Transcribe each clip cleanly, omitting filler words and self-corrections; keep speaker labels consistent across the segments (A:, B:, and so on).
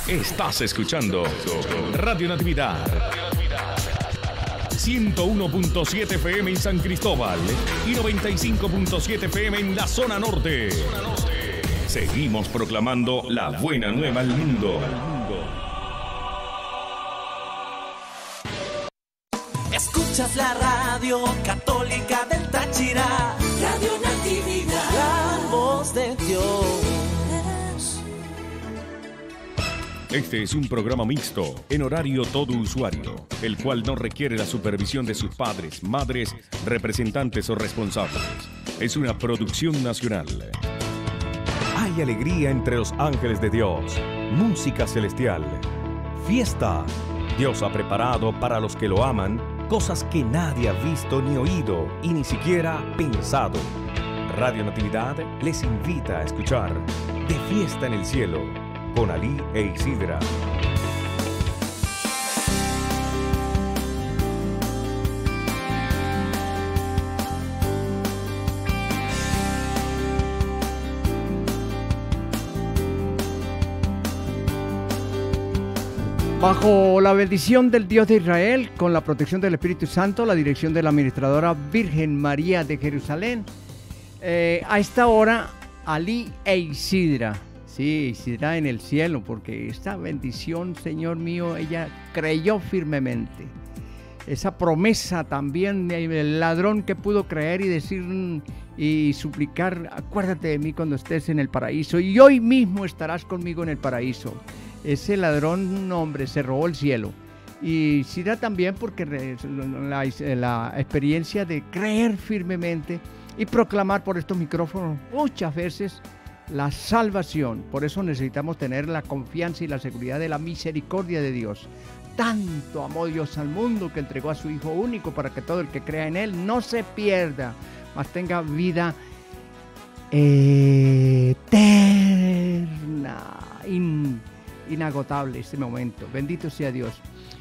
A: Estás escuchando Radio Natividad 101.7 FM en San Cristóbal y 95.7 FM en la zona norte. Seguimos proclamando la buena nueva al mundo.
B: Escuchas la radio católica del Táchira, Radio Natividad, la voz de Dios.
A: Este es un programa mixto, en horario todo usuario, el cual no requiere la supervisión de sus padres, madres, representantes o responsables. Es una producción nacional. Hay alegría entre los ángeles de Dios, música celestial, fiesta. Dios ha preparado para los que lo aman cosas que nadie ha visto ni oído y ni siquiera pensado. Radio Natividad les invita a escuchar De Fiesta en el Cielo con Alí e Isidra.
C: Bajo la bendición del Dios de Israel, con la protección del Espíritu Santo, la dirección de la administradora Virgen María de Jerusalén, a esta hora, Alí e Isidra. Sí, Isidra en el cielo, porque esta bendición, Señor mío, ella creyó firmemente. Esa promesa también, el ladrón que pudo creer y decir y suplicar, acuérdate de mí cuando estés en el paraíso, y hoy mismo estarás conmigo en el paraíso. Ese ladrón, hombre, se robó el cielo. Y Isidra también porque la experiencia de creer firmemente y proclamar por estos micrófonos muchas veces la salvación. Por eso necesitamos tener la confianza y la seguridad de la misericordia de Dios. Tanto amó Dios al mundo que entregó a su Hijo único para que todo el que crea en Él no se pierda, mas tenga vida eterna, inagotable este momento. Bendito sea Dios.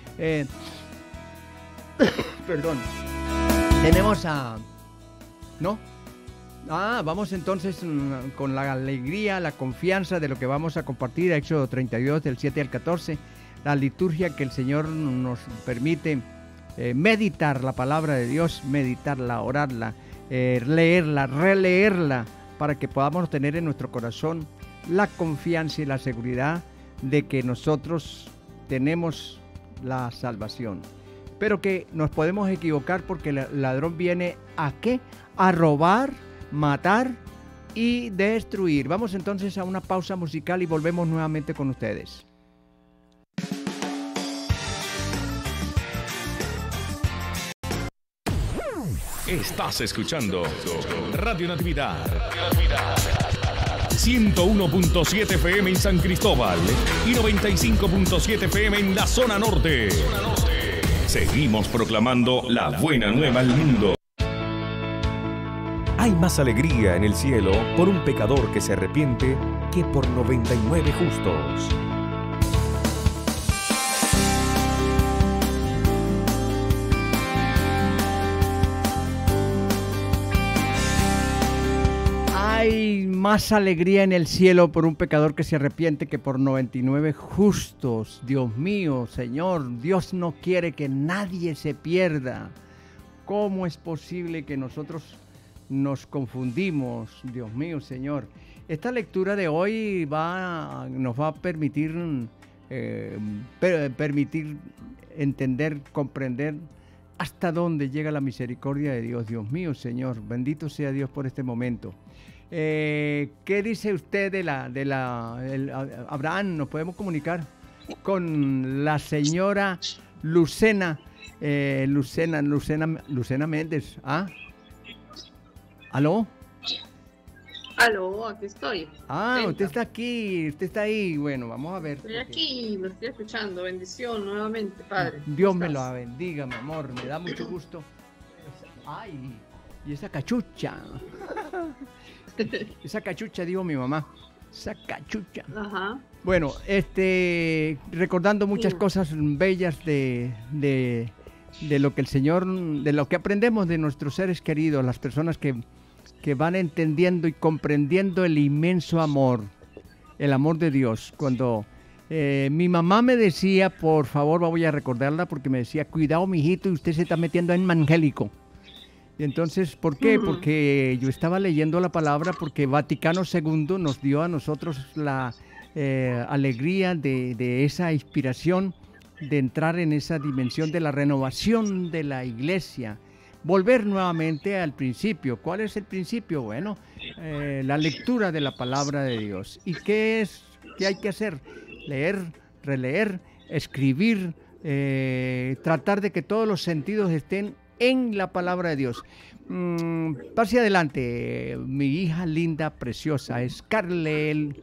C: Perdón. Tenemos a... ¿No? Vamos entonces con la alegría, la confianza de lo que vamos a compartir. Éxodo 32, del 7 al 14. La liturgia que el Señor nos permite meditar la palabra de Dios, meditarla, orarla, leerla, releerla, para que podamos tener en nuestro corazón la confianza y la seguridad de que nosotros tenemos la salvación. Pero que nos podemos equivocar porque el ladrón viene ¿a qué? A robar, matar y destruir. Vamos entonces a una pausa musical y volvemos nuevamente con ustedes.
A: Estás escuchando Radio Natividad 101.7 FM en San Cristóbal y 95.7 FM en la zona norte. Seguimos proclamando la buena nueva al mundo. Hay más alegría en el cielo por un pecador que se arrepiente que por 99 justos.
C: Hay más alegría en el cielo por un pecador que se arrepiente que por 99 justos. Dios mío, Señor, Dios no quiere que nadie se pierda. ¿Cómo es posible que nosotros nos confundimos? Dios mío, Señor. Esta lectura de hoy nos va a permitir entender, comprender hasta dónde llega la misericordia de Dios. Dios mío, Señor, bendito sea Dios por este momento. ¿Qué dice usted de Abraham? ¿Nos podemos comunicar con la señora Lucena Méndez? ¿Aló?
D: Aló, aquí estoy.
C: Usted está aquí, usted está ahí. Bueno, vamos a ver.
D: Estoy aquí, lo estoy escuchando. Bendición nuevamente, Padre.
C: Dios me lo bendiga, mi amor. Me da mucho gusto. Ay, y esa cachucha. Esa cachucha, digo mi mamá. Esa cachucha.
D: Ajá.
C: Bueno, recordando muchas cosas bellas de lo que el Señor, de lo que aprendemos de nuestros seres queridos, las personas que van entendiendo y comprendiendo el inmenso amor, el amor de Dios, cuando Mi mamá me decía, por favor, voy a recordarla porque me decía, cuidado, mijito, y usted se está metiendo en evangélico. Y entonces, ¿por qué? Porque yo estaba leyendo la palabra porque Vaticano II nos dio a nosotros la alegría de esa inspiración, de entrar en esa dimensión de la renovación de la iglesia. Volver nuevamente al principio. ¿Cuál es el principio? Bueno, la lectura de la palabra de Dios. ¿Y qué hay que hacer? Leer, releer, escribir, tratar de que todos los sentidos estén en la palabra de Dios. Pase adelante, mi hija linda, preciosa, Scarlett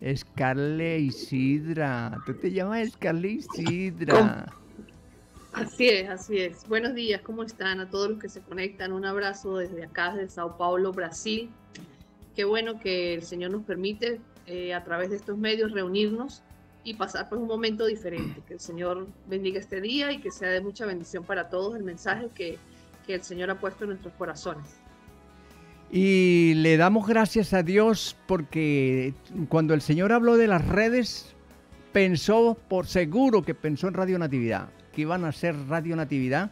C: Isidra. ¿Tú te llamas Scarlett Isidra?
D: Así es, así es. Buenos días, ¿cómo están? A todos los que se conectan, un abrazo desde acá, desde Sao Paulo, Brasil. Qué bueno que el Señor nos permite a través de estos medios reunirnos y pasar por un momento diferente. Que el Señor bendiga este día y que sea de mucha bendición para todos el mensaje que el Señor ha puesto en nuestros corazones.
C: Y le damos gracias a Dios porque cuando el Señor habló de las redes, pensó, por seguro que pensó en Radio Natividad, que iban a hacer Radio Natividad,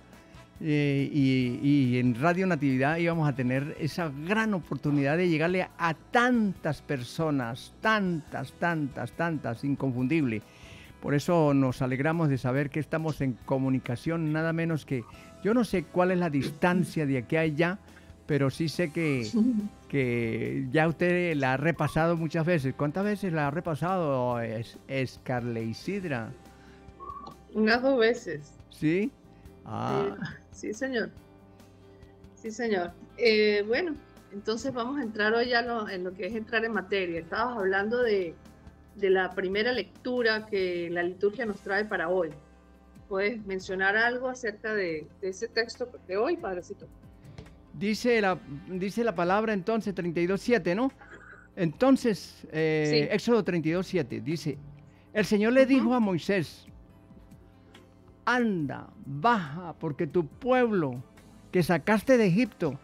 C: y en Radio Natividad íbamos a tener esa gran oportunidad de llegarle a tantas personas, tantas, inconfundible. Por eso nos alegramos de saber que estamos en comunicación, nada menos que, yo no sé cuál es la distancia de aquí a allá, pero sí sé que ya usted la ha repasado muchas veces. ¿Cuántas veces la ha repasado, Scarlett Isidra?
D: Unas 2 veces.
C: ¿Sí? Ah.
D: Sí, señor. Sí, señor. Bueno, entonces vamos a entrar hoy ya en lo que es entrar en materia. Estabas hablando de la primera lectura que la liturgia nos trae para hoy. ¿Puedes mencionar algo acerca de ese texto de hoy, Padrecito?
C: Dice la palabra entonces 32:7, ¿no? Entonces, sí. Éxodo 32:7 dice, el Señor le dijo a Moisés, anda, baja, porque tu pueblo que sacaste de Egipto,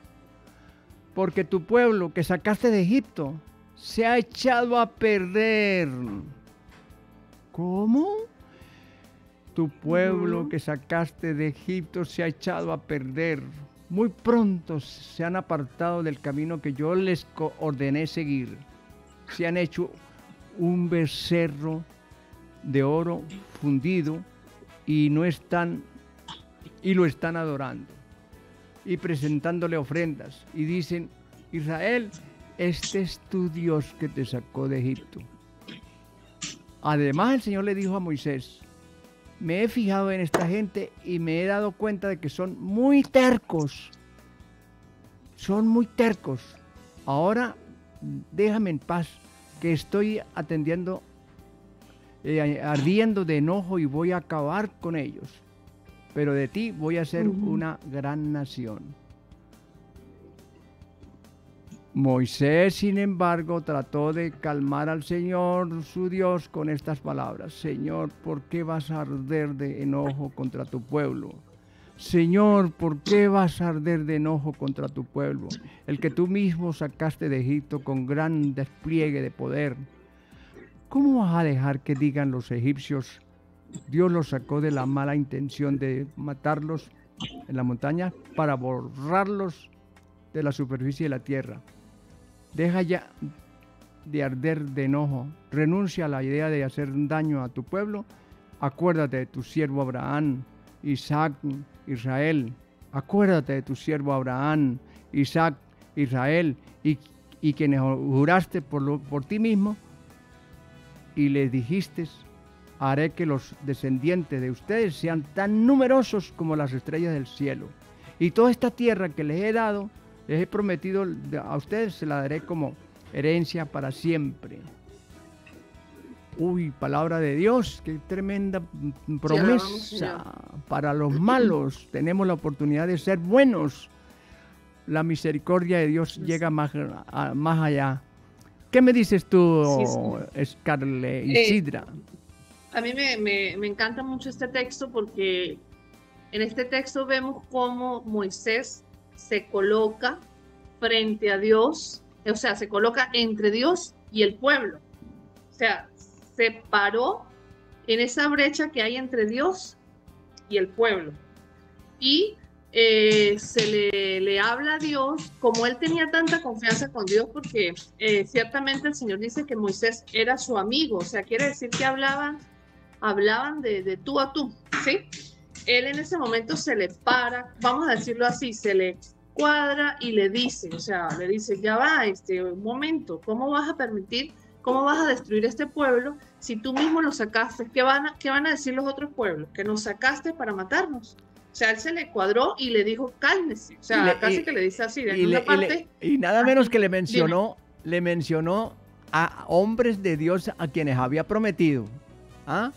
C: se ha echado a perder. ¿Cómo? Tu pueblo que sacaste de Egipto se ha echado a perder. Muy pronto se han apartado del camino que yo les ordené seguir. Se han hecho un becerro de oro fundido y lo están adorando y presentándole ofrendas. Y dicen, Israel, este es tu Dios que te sacó de Egipto. Además, el Señor le dijo a Moisés, me he fijado en esta gente y me he dado cuenta de que son muy tercos. Son muy tercos. Ahora déjame en paz, que estoy ardiendo de enojo y voy a acabar con ellos. Pero de ti voy a hacer una gran nación. Moisés, sin embargo, trató de calmar al Señor, su Dios, con estas palabras. Señor, ¿por qué vas a arder de enojo contra tu pueblo? Señor, ¿por qué vas a arder de enojo contra tu pueblo? El que tú mismo sacaste de Egipto con gran despliegue de poder. ¿Cómo vas a dejar que digan los egipcios, Dios los sacó de la mala intención de matarlos en la montaña para borrarlos de la superficie de la tierra? Deja ya de arder de enojo, renuncia a la idea de hacer daño a tu pueblo, acuérdate de tu siervo Abraham, Isaac, Israel, acuérdate de tu siervo Abraham, Isaac, Israel, y quienes juraste por ti mismo, y les dijiste, haré que los descendientes de ustedes sean tan numerosos como las estrellas del cielo, y toda esta tierra que les he dado, les he prometido a ustedes, se la daré como herencia para siempre. Uy, palabra de Dios, qué tremenda promesa para los malos. Tenemos la oportunidad de ser buenos. La misericordia de Dios llega más allá. ¿Qué me dices tú, Scarlett Isidra?
D: A mí me encanta mucho este texto porque en este texto vemos cómo Moisés se coloca frente a Dios, o sea, se coloca entre Dios y el pueblo. O sea, se paró en esa brecha que hay entre Dios y el pueblo. Y se le habla a Dios, como él tenía tanta confianza con Dios, porque ciertamente el Señor dice que Moisés era su amigo, o sea, quiere decir que hablaban de tú a tú, ¿sí? Él en ese momento se le para, vamos a decirlo así, se le cuadra y le dice, o sea, le dice, ya va, un momento, ¿cómo vas a permitir, cómo vas a destruir este pueblo si tú mismo lo sacaste? ¿Qué van a decir los otros pueblos? Que nos sacaste para matarnos. O sea, él se le cuadró y le dijo, cálmese. O sea, casi que le dice así, de una parte.
C: Y nada menos que le mencionó a hombres de Dios a quienes había prometido. ¿Ah?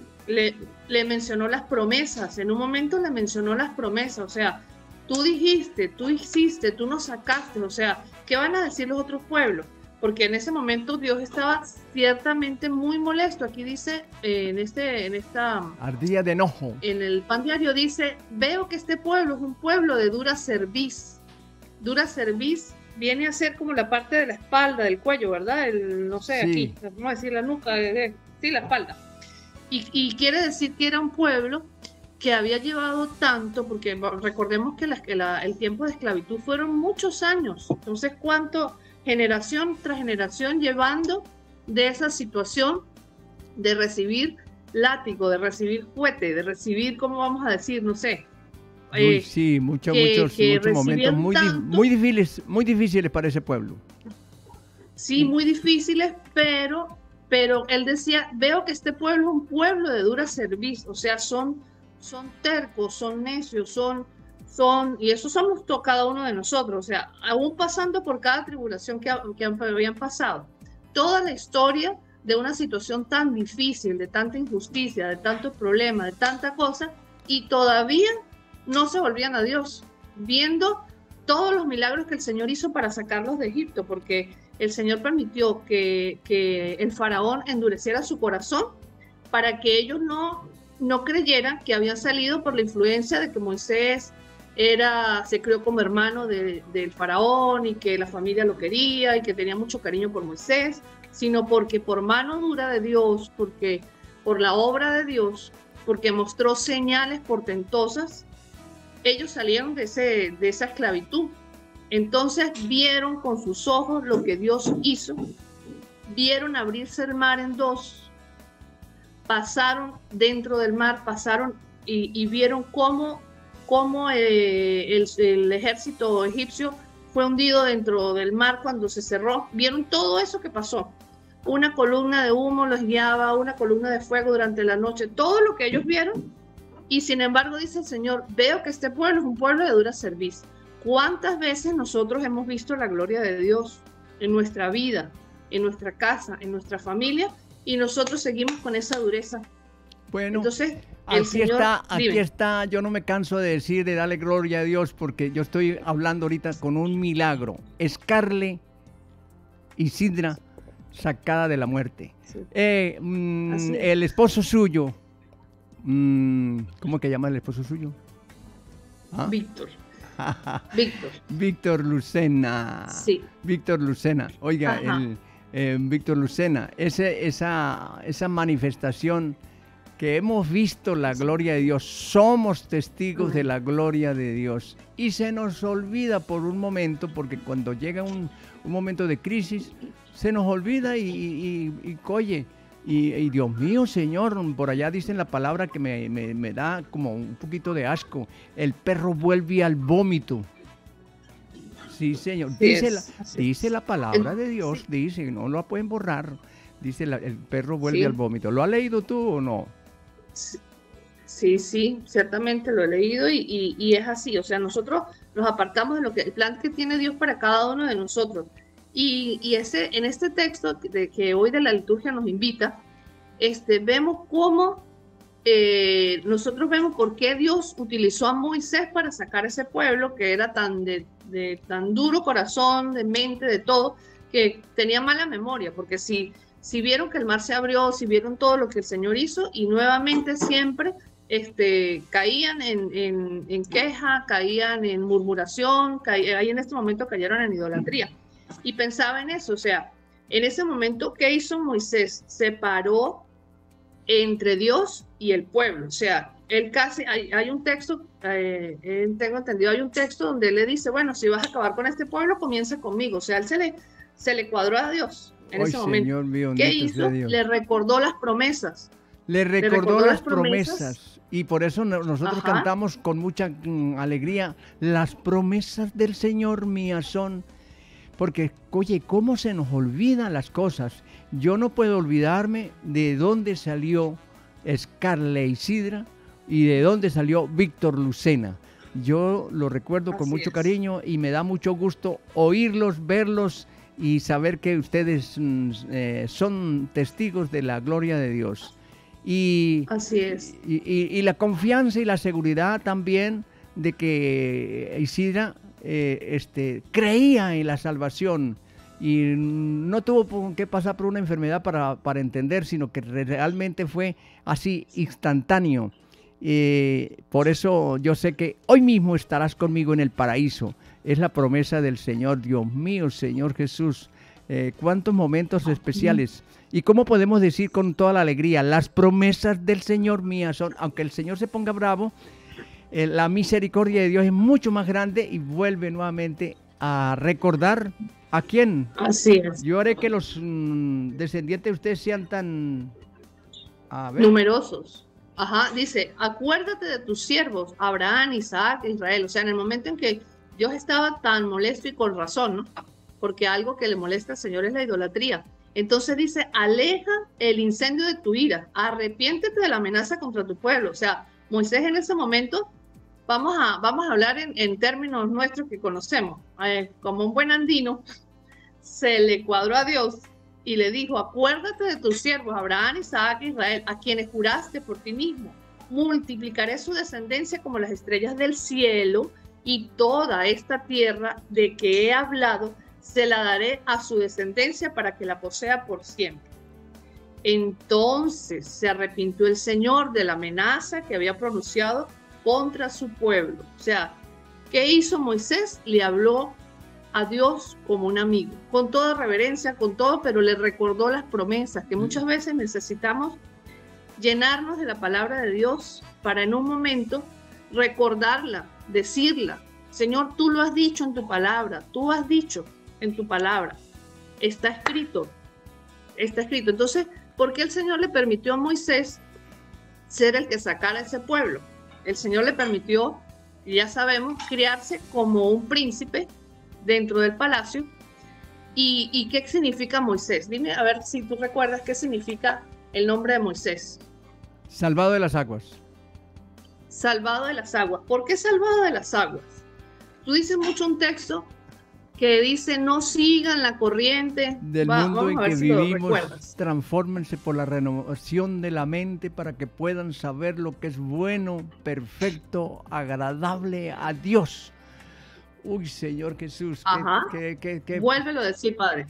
D: Le mencionó las promesas. En un momento le mencionó las promesas. O sea, tú dijiste, tú hiciste, tú nos sacaste. O sea, ¿qué van a decir los otros pueblos? Porque en ese momento Dios estaba ciertamente muy molesto. Aquí dice, en esta
C: ardilla de enojo. En
D: el pan diario dice, veo que este pueblo es un pueblo de dura cerviz. Dura cerviz viene a ser como la parte de la espalda, del cuello, ¿verdad? No sé, sí. Aquí, vamos a decir la nuca, sí, la espalda. Y quiere decir que era un pueblo que había llevado tanto, porque recordemos que el tiempo de esclavitud fueron muchos años. Entonces, generación tras generación llevando de esa situación de recibir látigo, de recibir fuete, de recibir, ¿cómo vamos a decir? No sé.
C: Sí, muchos momentos muy difíciles para ese pueblo.
D: Sí, muy difíciles, pero él decía, veo que este pueblo es un pueblo de dura cerviz, o sea, son tercos, son necios, y eso somos cada uno de nosotros, o sea, aún pasando por cada tribulación que habían pasado, toda la historia de una situación tan difícil, de tanta injusticia, de tantos problemas, de tanta cosa, y todavía no se volvían a Dios, viendo todos los milagros que el Señor hizo para sacarlos de Egipto, porque el Señor permitió que el faraón endureciera su corazón para que ellos no creyeran que habían salido por la influencia de que Moisés se crió como hermano del faraón y que la familia lo quería y que tenía mucho cariño por Moisés, sino porque por mano dura de Dios, porque por la obra de Dios, porque mostró señales portentosas, ellos salieron de esa esclavitud. Entonces vieron con sus ojos lo que Dios hizo, vieron abrirse el mar en dos, pasaron dentro del mar, y vieron cómo el ejército egipcio fue hundido dentro del mar cuando se cerró. Vieron todo eso que pasó. Una columna de humo los guiaba, una columna de fuego durante la noche, todo lo que ellos vieron. Y sin embargo, dice el Señor, veo que este pueblo es un pueblo de dura cerviz. ¿Cuántas veces nosotros hemos visto la gloria de Dios en nuestra vida, en nuestra casa, en nuestra familia, y nosotros seguimos con esa dureza?
C: Bueno,
D: entonces,
C: aquí está, yo no me canso de darle gloria a Dios, porque yo estoy hablando ahorita con un milagro. Scarlett Isidra sacada de la muerte. Sí. El esposo suyo, ¿cómo que llama el esposo suyo?
D: ¿Ah?
C: Víctor Lucena.
D: Sí.
C: Víctor Lucena. Oiga, Víctor Lucena, esa manifestación que hemos visto la gloria de Dios, somos testigos de la gloria de Dios, y se nos olvida por un momento, porque cuando llega un momento de crisis, se nos olvida y Dios mío, Señor, por allá dicen la palabra que me da como un poquito de asco, el perro vuelve al vómito. Sí, Señor, dice la palabra de Dios, dice, no la pueden borrar, dice el perro vuelve al vómito. ¿Lo has leído tú o no?
D: Sí, ciertamente lo he leído y es así, o sea, nosotros nos apartamos de el plan que tiene Dios para cada uno de nosotros. Y en este texto que hoy de la liturgia nos invita, vemos cómo nosotros vemos por qué Dios utilizó a Moisés para sacar a ese pueblo que era tan tan duro corazón, de mente, de todo, que tenía mala memoria, porque si vieron que el mar se abrió, si vieron todo lo que el Señor hizo, y nuevamente siempre caían en queja, caían en murmuración, ahí en este momento cayeron en idolatría. Y pensaba en eso, o sea, en ese momento, ¿qué hizo Moisés? Se paró entre Dios y el pueblo. O sea, él casi, hay un texto, tengo entendido, hay un texto donde él le dice, bueno, si vas a acabar con este pueblo, comienza conmigo. O sea, él se le cuadró a Dios en ese momento.
C: Señor mío,
D: ¿Qué hizo? Le recordó las promesas.
C: Le recordó las promesas. Y por eso nosotros cantamos con mucha alegría, las promesas del Señor mías son. Porque, oye, ¿cómo se nos olvidan las cosas? Yo no puedo olvidarme de dónde salió Scarlett Isidra y de dónde salió Víctor Lucena. Yo lo recuerdo con mucho cariño y me da mucho gusto oírlos, verlos y saber que ustedes son testigos de la gloria de Dios. Y,
D: así es.
C: Y la confianza y la seguridad también de que Isidra creía en la salvación y no tuvo que pasar por una enfermedad para entender, sino que realmente fue así instantáneo. Por eso yo sé que hoy mismo estarás conmigo en el paraíso. Es la promesa del Señor. Dios mío, Señor Jesús, cuántos momentos especiales. ¿Y cómo podemos decir con toda la alegría? Las promesas del Señor mías son, aunque el Señor se ponga bravo, la misericordia de Dios es mucho más grande y vuelve nuevamente a recordar a quién.
D: Así es.
C: Yo haré que los descendientes de ustedes sean tan
D: numerosos. Ajá, dice, acuérdate de tus siervos, Abraham, Isaac, Israel. O sea, en el momento en que Dios estaba tan molesto y con razón, ¿no? Porque algo que le molesta al Señor es la idolatría. Entonces dice, aleja el incendio de tu ira, arrepiéntete de la amenaza contra tu pueblo. O sea, Moisés en ese momento, vamos a hablar en términos nuestros que conocemos, como un buen andino, se le cuadró a Dios y le dijo, acuérdate de tus siervos, Abraham, Isaac, Israel, a quienes juraste por ti mismo. Multiplicaré su descendencia como las estrellas del cielo y toda esta tierra de que he hablado se la daré a su descendencia para que la posea por siempre. Entonces se arrepintió el Señor de la amenaza que había pronunciado contra su pueblo. O sea, ¿qué hizo Moisés? Le habló a Dios como un amigo, con toda reverencia, con todo, pero le recordó las promesas, que muchas veces necesitamos llenarnos de la palabra de Dios para en un momento recordarla, decirla. Señor, tú lo has dicho en tu palabra, tú has dicho en tu palabra, está escrito, está escrito. Entonces, ¿por qué el Señor le permitió a Moisés ser el que sacara a ese pueblo? El Señor le permitió, ya sabemos, criarse como un príncipe dentro del palacio. ¿Y qué significa Moisés? Dime, a ver si tú recuerdas qué significa el nombre de Moisés.
C: Salvado de las aguas.
D: Salvado de las aguas. ¿Por qué salvado de las aguas? Tú dices mucho un texto que dice, no sigan la corriente
C: del mundo en que vivimos, transfórmense por la renovación de la mente para que puedan saber lo que es bueno, perfecto, agradable a Dios. Uy, Señor Jesús.
D: Vuélvelo a decir, Padre.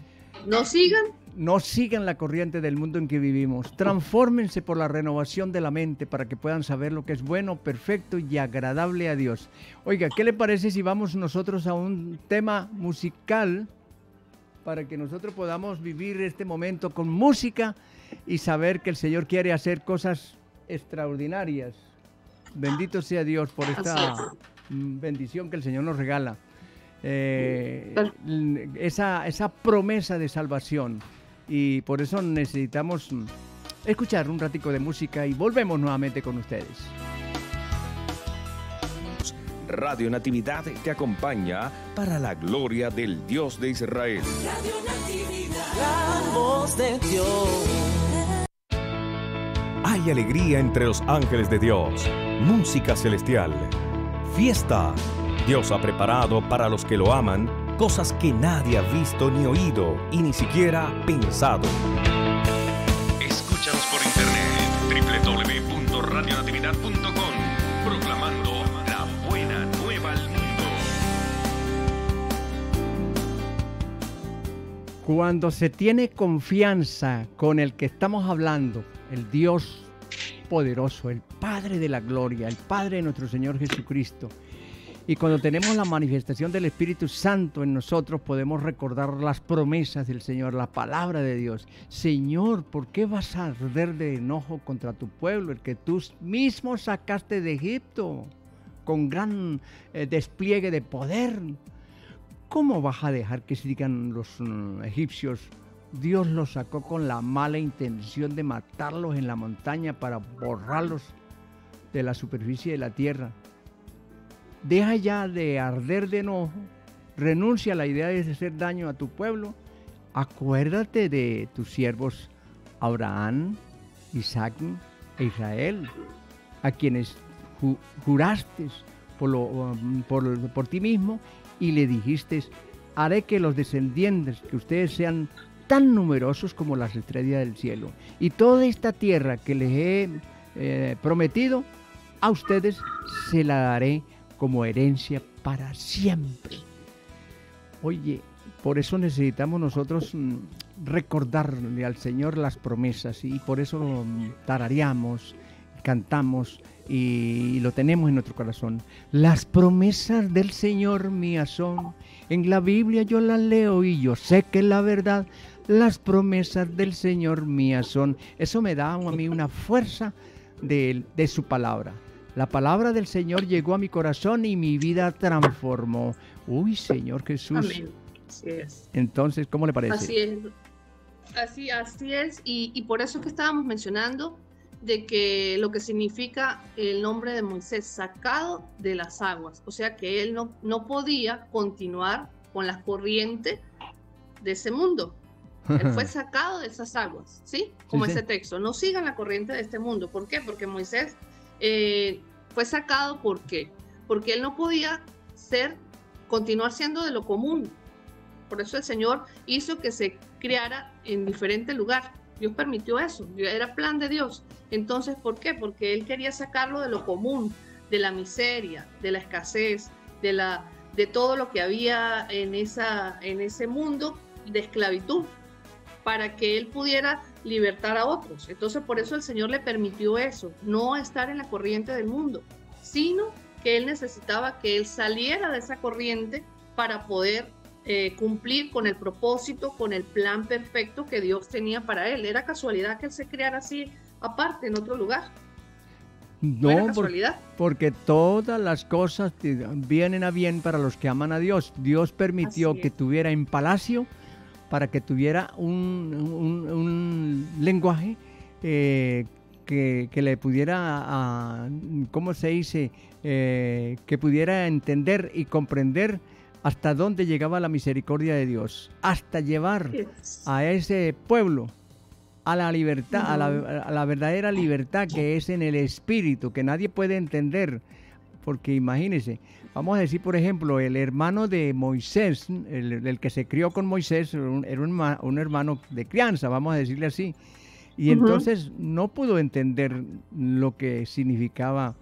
D: No sigan
C: la corriente del mundo en que vivimos. Transfórmense por la renovación de la mente para que puedan saber lo que es bueno, perfecto y agradable a Dios. Oiga, ¿qué le parece si vamos nosotros a un tema musical para que nosotros podamos vivir este momento con música y saber que el Señor quiere hacer cosas extraordinarias? Bendito sea Dios por esta bendición que el Señor nos regala. Esa promesa de salvación, y por eso necesitamos escuchar un ratico de música y volvemos nuevamente con ustedes.
A: Radio Natividad te acompaña para la gloria del Dios de Israel.
B: Radio Natividad, la voz de Dios.
A: Hay alegría entre los ángeles de Dios, música celestial, fiesta. Dios ha preparado para los que lo aman cosas que nadie ha visto ni oído y ni siquiera pensado. Escúchanos por internet www.radionatividad.com, proclamando la buena nueva al mundo.
C: Cuando se tiene confianza con el que estamos hablando, el Dios poderoso, el Padre de la gloria, el Padre de nuestro Señor Jesucristo, Y cuando tenemos la manifestación del Espíritu Santo en nosotros, podemos recordar las promesas del Señor, la palabra de Dios. Señor, ¿por qué vas a arder de enojo contra tu pueblo, el que tú mismo sacaste de Egipto con gran despliegue de poder? ¿Cómo vas a dejar que sigan los egipcios? Dios los sacó con la mala intención de matarlos en la montaña para borrarlos de la superficie de la tierra. Deja ya de arder de enojo, renuncia a la idea de hacer daño a tu pueblo. Acuérdate de tus siervos Abraham, Isaac e Israel, a quienes juraste por ti mismo y le dijiste: haré que los descendientes que ustedes sean tan numerosos como las estrellas del cielo, y toda esta tierra que les he prometido a ustedes se la daré como herencia para siempre. Oye, por eso necesitamos nosotros recordarle al Señor las promesas, y por eso tarareamos, cantamos y lo tenemos en nuestro corazón. Las promesas del Señor mías son. En la Biblia yo las leo y yo sé que es la verdad. Las promesas del Señor mías son. Eso me da a mí una fuerza de su palabra. La palabra del Señor llegó a mi corazón y mi vida transformó. Uy, Señor Jesús.
D: Amén. Así es.
C: Entonces, ¿cómo le parece?
D: Así es. Así es. Y por eso que estábamos mencionando de que lo que significa el nombre de Moisés, sacado de las aguas. O sea que él no podía continuar con las corrientes de ese mundo. Él fue sacado de esas aguas, ¿sí? Como
C: sí,
D: ese texto. No sigan la corriente de este mundo. ¿Por qué? Porque Moisés fue sacado. ¿Por qué? Porque él no podía continuar siendo de lo común. Por eso el Señor hizo que se creara en diferente lugar. Dios permitió eso. Era plan de Dios. Entonces, ¿por qué? Porque él quería sacarlo de lo común, de la miseria, de la escasez, de todo lo que había en ese mundo de esclavitud, para que él pudiera libertar a otros. Entonces, por eso el Señor le permitió eso, no estar en la corriente del mundo, sino que él necesitaba que él saliera de esa corriente para poder cumplir con el propósito, con el plan perfecto que Dios tenía para él. Era casualidad que él se creara así, aparte, en otro lugar.
C: No,
D: era casualidad.
C: Porque todas las cosas vienen a bien para los que aman a Dios. Dios permitió que tuviera en palacio para que tuviera un lenguaje que le pudiera, ¿cómo se dice? Que pudiera entender y comprender hasta dónde llegaba la misericordia de Dios, hasta llevar a ese pueblo a la libertad, a la verdadera libertad que es en el Espíritu, que nadie puede entender. Porque imagínense, vamos a decir, por ejemplo, el hermano de Moisés, el que se crió con Moisés, era un hermano de crianza, vamos a decirle así. Y entonces no pudo entender lo que significaba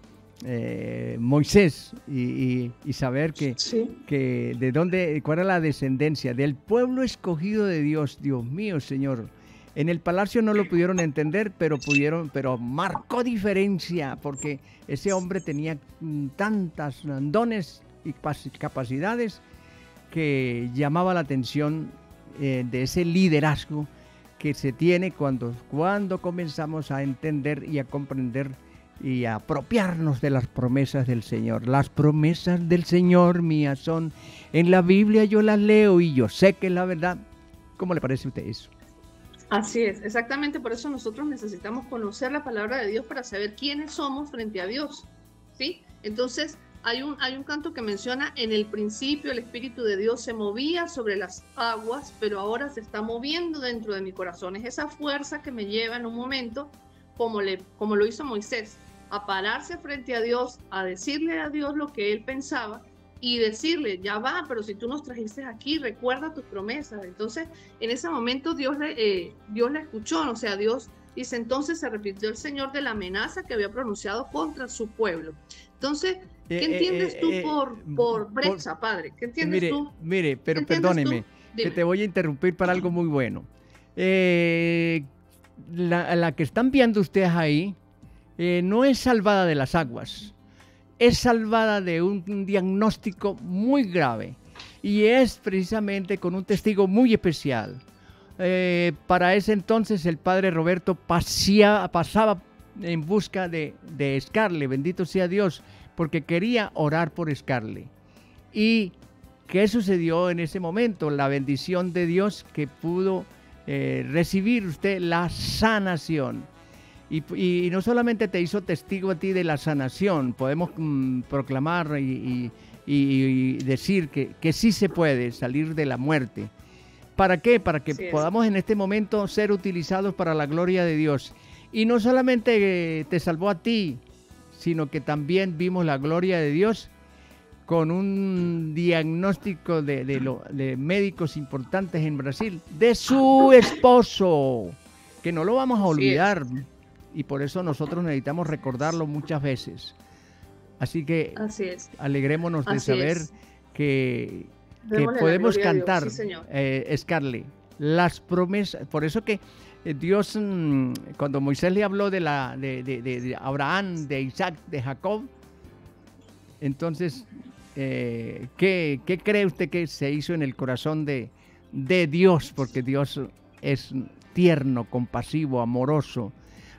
C: Moisés y saber que de dónde, cuál era la descendencia del pueblo escogido de Dios. Dios mío, Señor. En el palacio no lo pudieron entender, pero marcó diferencia, porque ese hombre tenía tantas dones y capacidades que llamaba la atención de ese liderazgo que se tiene cuando comenzamos a entender y a comprender y a apropiarnos de las promesas del Señor. Las promesas del Señor mías son. En la Biblia yo las leo y yo sé que es la verdad. ¿Cómo le parece a usted eso?
D: Así es, exactamente. Por eso nosotros necesitamos conocer la palabra de Dios para saber quiénes somos frente a Dios, ¿sí? Entonces hay un canto que menciona: en el principio el Espíritu de Dios se movía sobre las aguas, pero ahora se está moviendo dentro de mi corazón. Es esa fuerza que me lleva en un momento, como lo hizo Moisés, a pararse frente a Dios, a decirle a Dios lo que él pensaba y decirle: ya va, pero si tú nos trajiste aquí, recuerda tus promesas. Entonces, en ese momento Dios le escuchó. O sea, Dios dice: entonces se arrepintió el Señor de la amenaza que había pronunciado contra su pueblo. Entonces, ¿qué entiendes tú por brecha, Padre? ¿Qué entiendes tú?
C: Mire, pero perdóneme, que te voy a interrumpir para algo muy bueno. La que están viendo ustedes ahí no es salvada de las aguas. es salvada de un diagnóstico muy grave y es precisamente con un testigo muy especial. Para ese entonces el padre Roberto pasaba en busca de Scarlett, bendito sea Dios, porque quería orar por Scarlett. ¿Y qué sucedió en ese momento? La bendición de Dios que pudo recibir usted la sanación. Y no solamente te hizo testigo a ti de la sanación, podemos proclamar y decir que sí se puede salir de la muerte. ¿Para qué? Para que podamos en este momento ser utilizados para la gloria de Dios. Y no solamente te salvó a ti, sino que también vimos la gloria de Dios con un diagnóstico de médicos importantes en Brasil, de su esposo, que no lo vamos a olvidar, y por eso nosotros necesitamos recordarlo muchas veces. Así que alegrémonos de saber que podemos cantar, Scarlett, las promesas. Por eso que Dios, cuando Moisés le habló de Abraham, de Isaac, de Jacob, entonces, ¿qué cree usted que se hizo en el corazón de Dios? Porque Dios es tierno, compasivo, amoroso.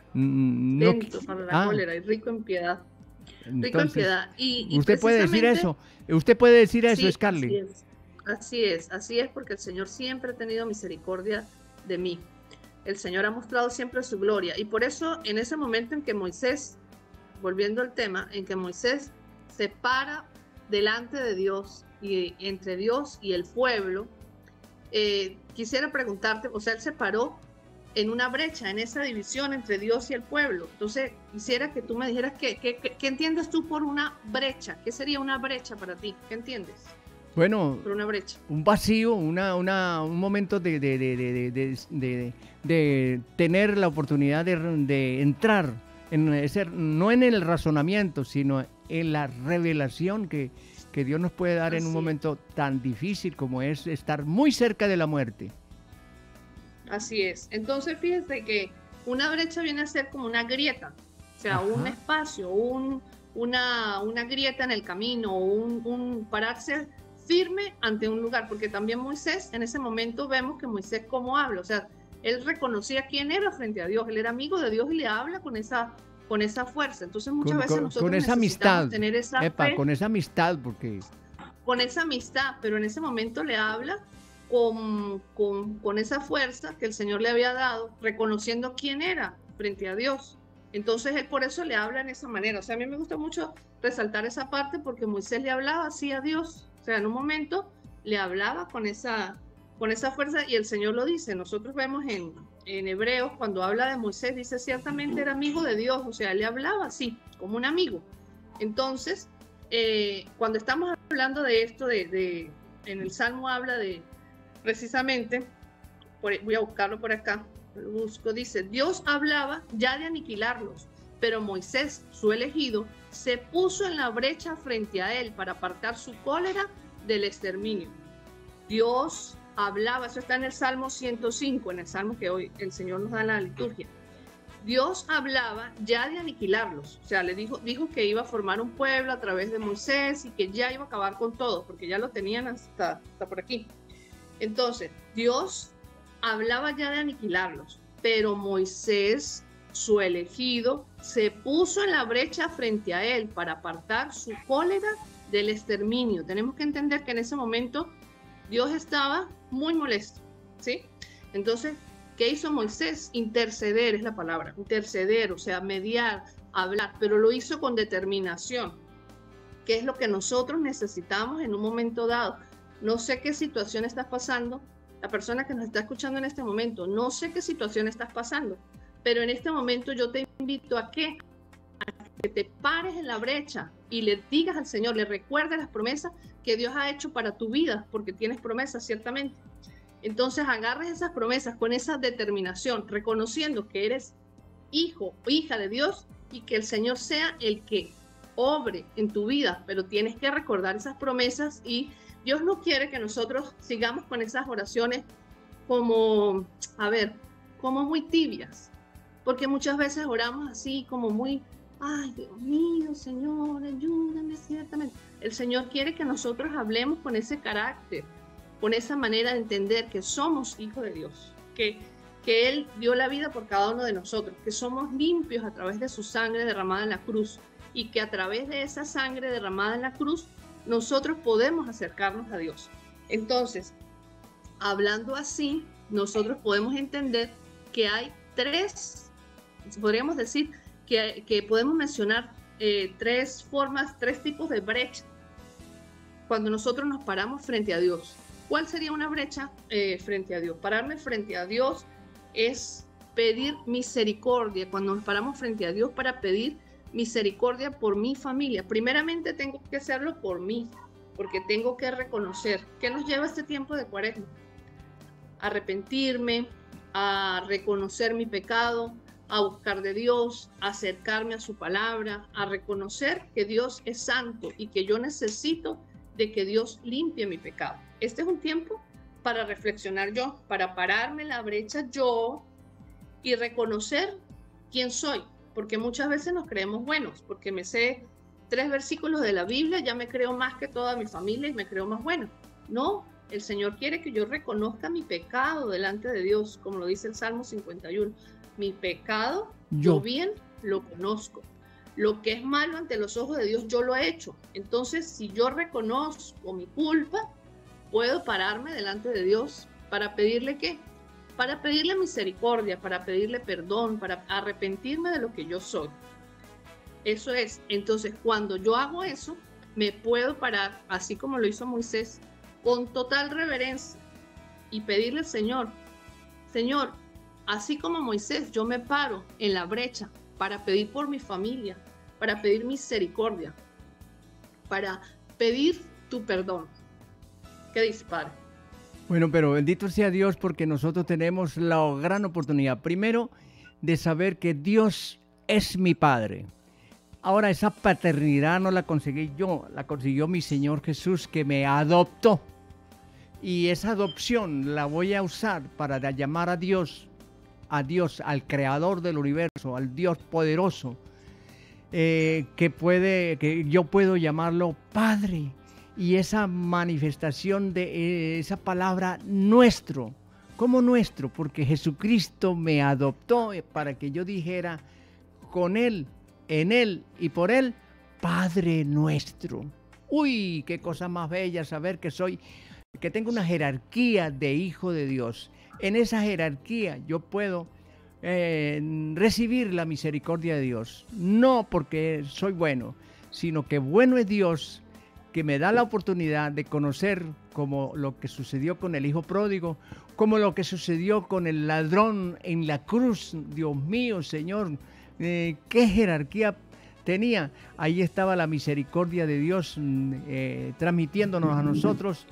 D: Lento para la cólera y rico en piedad. Rico en piedad. Y
C: usted puede decir eso. Usted puede decir eso, Scarlett.
D: Así es, porque el Señor siempre ha tenido misericordia de mí. El Señor ha mostrado siempre su gloria. Y por eso, en ese momento en que Moisés, volviendo al tema, en que Moisés se para delante de Dios y entre Dios y el pueblo, quisiera preguntarte, o sea, él se paró en una brecha, en esa división entre Dios y el pueblo. Entonces, quisiera que tú me dijeras ¿qué entiendes tú por una brecha? ¿Qué sería una brecha para ti? ¿Qué entiendes?
C: Bueno,
D: por una brecha.
C: Un vacío, un momento de tener la oportunidad de entrar en ese, no en el razonamiento, sino en la revelación que Dios nos puede dar en un momento tan difícil como es estar muy cerca de la muerte.
D: Así es. Entonces, fíjense que una brecha viene a ser como una grieta, o sea, un espacio, una grieta en el camino, un pararse firme ante un lugar, porque también Moisés, en ese momento vemos que Moisés cómo habla, o sea, él reconocía quién era frente a Dios, él era amigo de Dios y le habla con esa fuerza. Entonces muchas veces nosotros necesitamos tener esa fe,
C: con esa amistad, porque
D: con esa amistad, pero en ese momento le habla con esa fuerza que el Señor le había dado, reconociendo quién era frente a Dios. Entonces él por eso le habla en esa manera. O sea, a mí me gusta mucho resaltar esa parte porque Moisés le hablaba así a Dios. O sea, en un momento le hablaba con esa fuerza y el Señor lo dice. Nosotros vemos en Hebreos cuando habla de Moisés, dice ciertamente era amigo de Dios. O sea, le hablaba así, como un amigo. Entonces, cuando estamos hablando de esto, en el Salmo habla de precisamente, voy a buscarlo por acá, lo busco, dice, Dios hablaba ya de aniquilarlos, pero Moisés, su elegido, se puso en la brecha frente a él para apartar su cólera del exterminio. Dios hablaba, eso está en el Salmo 105, en el Salmo que hoy el Señor nos da en la liturgia. Dios hablaba ya de aniquilarlos, o sea, le dijo que iba a formar un pueblo a través de Moisés y que ya iba a acabar con todo, porque ya lo tenían hasta por aquí. Entonces, Dios hablaba ya de aniquilarlos, pero Moisés, su elegido, se puso en la brecha frente a él para apartar su cólera del exterminio. Tenemos que entender que en ese momento Dios estaba muy molesto, ¿sí? Entonces, ¿qué hizo Moisés? Interceder es la palabra, interceder, o sea, mediar, hablar, pero lo hizo con determinación, que es lo que nosotros necesitamos en un momento dado. No sé qué situación estás pasando, la persona que nos está escuchando en este momento, no sé qué situación estás pasando, pero en este momento yo te invito a que te pares en la brecha y le digas al Señor, le recuerdes las promesas que Dios ha hecho para tu vida, porque tienes promesas ciertamente. Entonces agarres esas promesas con esa determinación, reconociendo que eres hijo o hija de Dios y que el Señor sea el que obre en tu vida, pero tienes que recordar esas promesas y Dios no quiere que nosotros sigamos con esas oraciones como muy tibias, porque muchas veces oramos así como muy ay, Dios mío, Señor, ayúdame, ciertamente. El Señor quiere que nosotros hablemos con ese carácter, con esa manera de entender que somos hijos de Dios, que Él dio la vida por cada uno de nosotros, que somos limpios a través de su sangre derramada en la cruz, y que a través de esa sangre derramada en la cruz, nosotros podemos acercarnos a Dios. Entonces, hablando así, nosotros podemos entender que hay tres, podríamos decir que podemos mencionar tres formas, tres tipos de brecha cuando nosotros nos paramos frente a Dios. ¿Cuál sería una brecha frente a Dios? Pararme frente a Dios es pedir misericordia. Cuando nos paramos frente a Dios para pedir misericordia por mi familia, primeramente tengo que hacerlo por mí, porque tengo que reconocer. ¿Qué nos lleva este tiempo de Cuaresma? Arrepentirme, a reconocer mi pecado, a buscar de Dios, a acercarme a su palabra, a reconocer que Dios es santo y que yo necesito de que Dios limpie mi pecado. Este es un tiempo para reflexionar yo, para pararme en la brecha yo y reconocer quién soy, porque muchas veces nos creemos buenos, porque me sé 3 versículos de la Biblia, ya me creo más que toda mi familia y me creo más bueno. No, el Señor quiere que yo reconozca mi pecado delante de Dios, como lo dice el Salmo 51. Mi pecado, yo bien lo conozco. Lo que es malo ante los ojos de Dios, yo lo he hecho. Entonces, si yo reconozco mi culpa, puedo pararme delante de Dios para pedirle ¿qué? Para pedirle misericordia, para pedirle perdón, para arrepentirme de lo que yo soy. Eso es. Entonces, cuando yo hago eso, me puedo parar, así como lo hizo Moisés, con total reverencia y pedirle al Señor, Señor, así como Moisés, yo me paro en la brecha para pedir por mi familia, para pedir misericordia, para pedir tu perdón. ¿Qué dice, Padre?
C: Bueno, pero bendito sea Dios porque nosotros tenemos la gran oportunidad, primero, de saber que Dios es mi Padre. Ahora, esa paternidad no la conseguí yo, la consiguió mi Señor Jesús, que me adoptó. Y esa adopción la voy a usar para llamar a Dios, al Creador del universo, al Dios poderoso, que yo puedo llamarlo Padre. Y esa manifestación de esa palabra nuestro, ¿cómo nuestro? Porque Jesucristo me adoptó para que yo dijera con Él, en Él y por Él, Padre nuestro. Uy, qué cosa más bella saber que tengo una jerarquía de hijo de Dios. En esa jerarquía yo puedo recibir la misericordia de Dios, no porque soy bueno, sino que bueno es Dios, que me da la oportunidad de conocer, como lo que sucedió con el hijo pródigo, como lo que sucedió con el ladrón en la cruz. Dios mío, Señor, qué jerarquía tenía. Ahí estaba la misericordia de Dios transmitiéndonos a nosotros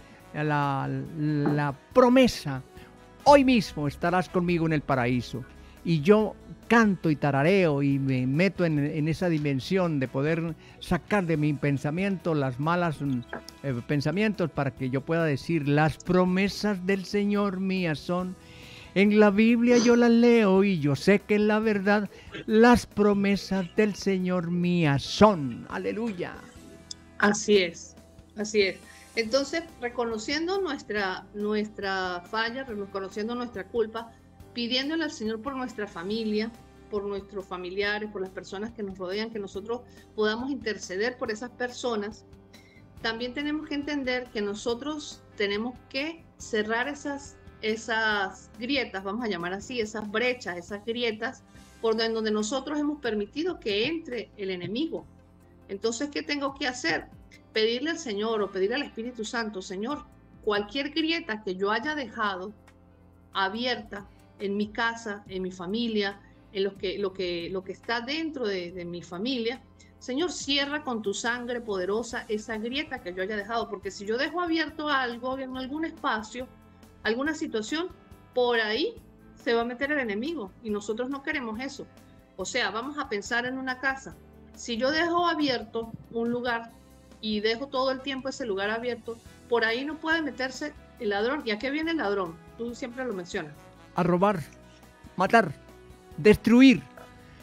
C: la promesa: hoy mismo estarás conmigo en el paraíso. Y yo canto y tarareo y me meto en esa dimensión de poder sacar de mi pensamiento las malas pensamientos, para que yo pueda decir: las promesas del Señor mías son. En la Biblia yo las leo y yo sé que en la verdad las promesas del Señor mías son. Aleluya.
D: Así es, así es. Entonces, reconociendo nuestra falla, reconociendo nuestra culpa, pidiéndole al Señor por nuestra familia, por nuestros familiares, por las personas que nos rodean, que nosotros podamos interceder por esas personas. También tenemos que entender que nosotros tenemos que cerrar esas grietas, vamos a llamar así, esas brechas, esas grietas, por donde nosotros hemos permitido que entre el enemigo. Entonces, ¿qué tengo que hacer? Pedirle al Señor o pedirle al Espíritu Santo: Señor, cualquier grieta que yo haya dejado abierta en mi casa, en mi familia, en lo que está dentro de mi familia, Señor, cierra con tu sangre poderosa esa grieta que yo haya dejado, porque si yo dejo abierto algo en algún espacio, alguna situación, por ahí se va a meter el enemigo y nosotros no queremos eso. O sea, vamos a pensar en una casa. Si yo dejo abierto un lugar y dejo todo el tiempo ese lugar abierto, por ahí no puede meterse el ladrón. ¿Y a qué viene el ladrón? Tú siempre lo mencionas.
C: A robar, matar, destruir.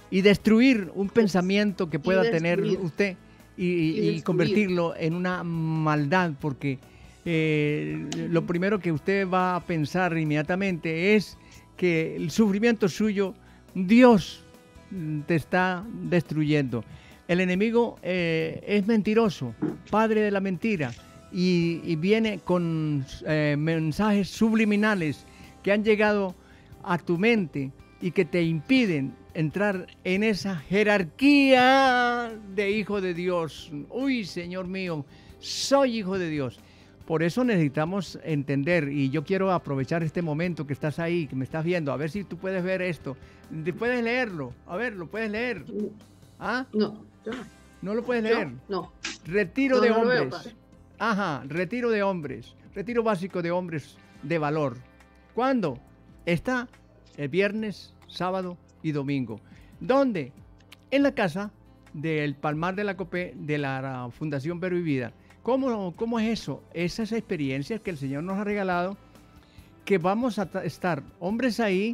C: y destruir un pensamiento que pueda tener usted y convertirlo en una maldad, porque lo primero que usted va a pensar inmediatamente es que el sufrimiento suyo, Dios te está destruyendo. El enemigo es mentiroso, padre de la mentira, y viene con mensajes subliminales que han llegado a tu mente y que te impiden entrar en esa jerarquía de hijo de Dios. Uy, Señor mío, soy hijo de Dios. Por eso necesitamos entender, y yo quiero aprovechar este momento que estás ahí, que me estás viendo, a ver si tú puedes ver esto. ¿Puedes leerlo? A ver, ¿lo puedes leer? ¿Ah?
D: No, yo no.
C: ¿No lo puedes leer?
D: No.
C: Retiro de
D: no
C: hombres.
D: Lo veo,
C: Ajá, retiro de hombres. Retiro básico de hombres de valor. ¿Cuándo? Está el viernes, sábado y domingo. ¿Dónde? En la casa del Palmar de la Copé de la Fundación Verbo y Vida. ¿Cómo es eso? Esas experiencias que el Señor nos ha regalado, que vamos a estar hombres ahí,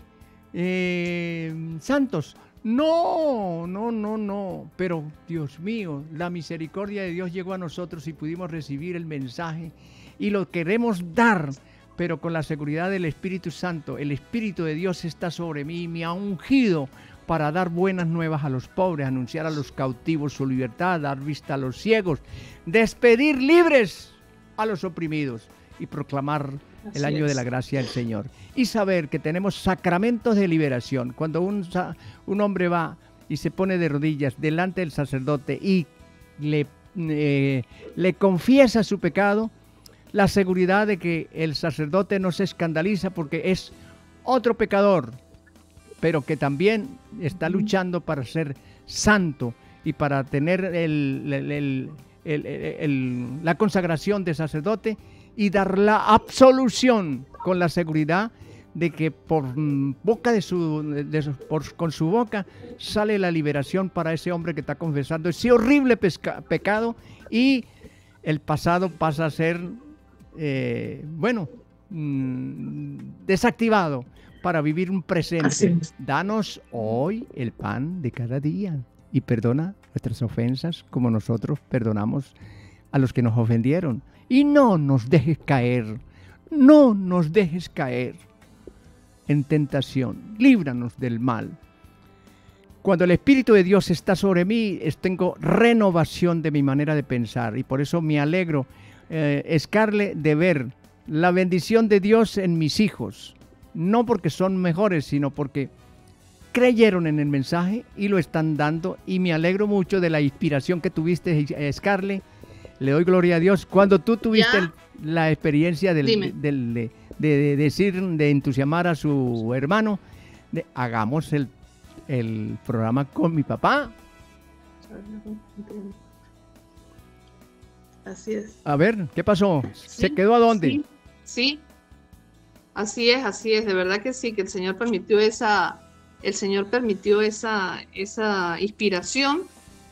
C: santos. No, pero Dios mío, la misericordia de Dios llegó a nosotros y pudimos recibir el mensaje y lo queremos dar, pero con la seguridad del Espíritu Santo. El Espíritu de Dios está sobre mí y me ha ungido para dar buenas nuevas a los pobres, anunciar a los cautivos su libertad, dar vista a los ciegos, despedir libres a los oprimidos y proclamar el año de la gracia del Señor. Y saber que tenemos sacramentos de liberación. Cuando un hombre va y se pone de rodillas delante del sacerdote y le confiesa su pecado, la seguridad de que el sacerdote no se escandaliza porque es otro pecador, pero que también está luchando para ser santo y para tener la consagración de sacerdote y dar la absolución con la seguridad de que con su boca sale la liberación para ese hombre que está confesando ese horrible pecado, y el pasado pasa a ser desactivado para vivir un presente. Danos hoy el pan de cada día y perdona nuestras ofensas como nosotros perdonamos a los que nos ofendieron. Y no nos dejes caer en tentación. Líbranos del mal. Cuando el Espíritu de Dios está sobre mí, tengo renovación de mi manera de pensar. Y por eso me alegro, Scarlett, de ver la bendición de Dios en mis hijos. No porque son mejores, sino porque creyeron en el mensaje y lo están dando. Y me alegro mucho de la inspiración que tuviste, Scarlett. Le doy gloria a Dios. Cuando tú tuviste la experiencia de entusiasmar a su hermano, hagamos el programa con mi papá.
D: Así es.
C: A ver, ¿qué pasó?
D: Sí,
C: ¿Se quedó a dónde?
D: Sí. Así es. De verdad que sí, que el Señor permitió esa inspiración